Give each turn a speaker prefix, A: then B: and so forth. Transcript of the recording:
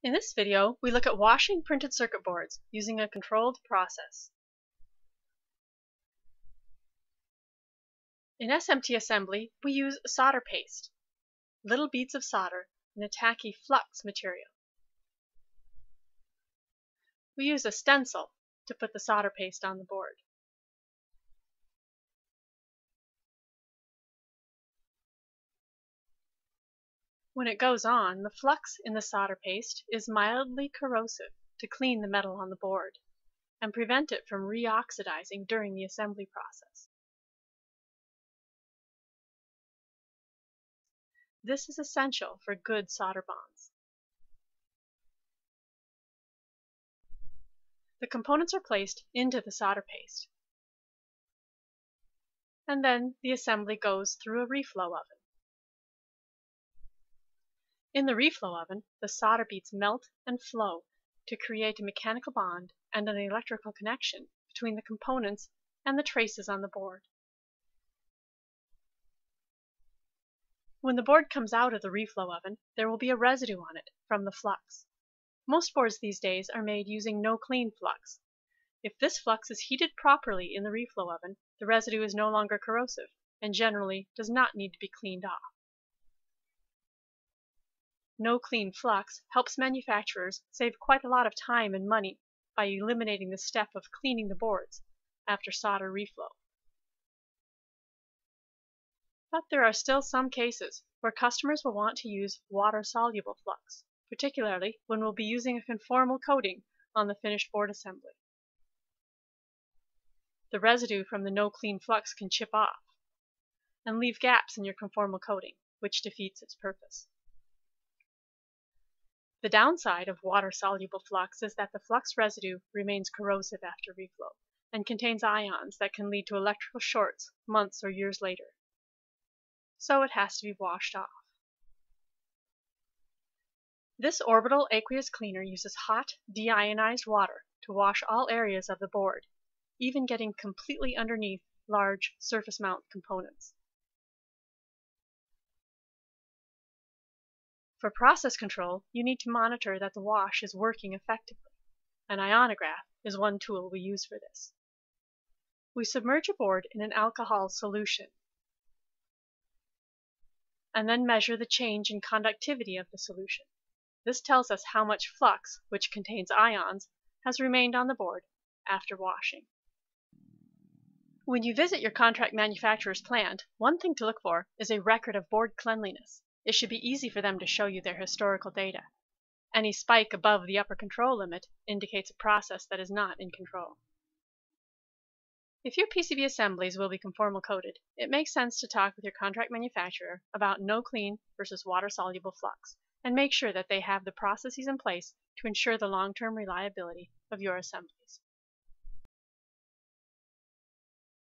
A: In this video, we look at washing printed circuit boards using a controlled process. In SMT assembly, we use solder paste, little beads of solder, and a tacky flux material. We use a stencil to put the solder paste on the board. When it goes on, the flux in the solder paste is mildly corrosive to clean the metal on the board and prevent it from reoxidizing during the assembly process. This is essential for good solder bonds. The components are placed into the solder paste, and then the assembly goes through a reflow oven. In the reflow oven, the solder beads melt and flow to create a mechanical bond and an electrical connection between the components and the traces on the board. When the board comes out of the reflow oven, there will be a residue on it from the flux. Most boards these days are made using no-clean flux. If this flux is heated properly in the reflow oven, the residue is no longer corrosive and generally does not need to be cleaned off. No-clean flux helps manufacturers save quite a lot of time and money by eliminating the step of cleaning the boards after solder reflow. But there are still some cases where customers will want to use water-soluble flux, particularly when we'll be using a conformal coating on the finished board assembly. The residue from the no-clean flux can chip off and leave gaps in your conformal coating, which defeats its purpose. The downside of water-soluble flux is that the flux residue remains corrosive after reflow and contains ions that can lead to electrical shorts months or years later. So it has to be washed off. This orbital aqueous cleaner uses hot, deionized water to wash all areas of the board, even getting completely underneath large surface mount components. For process control, you need to monitor that the wash is working effectively. An ionograph is one tool we use for this. We submerge a board in an alcohol solution and then measure the change in conductivity of the solution. This tells us how much flux, which contains ions, has remained on the board after washing. When you visit your contract manufacturer's plant, one thing to look for is a record of board cleanliness. It should be easy for them to show you their historical data. Any spike above the upper control limit indicates a process that is not in control. If your PCB assemblies will be conformal coated, it makes sense to talk with your contract manufacturer about no-clean versus water-soluble flux and make sure that they have the processes in place to ensure the long-term reliability of your assemblies.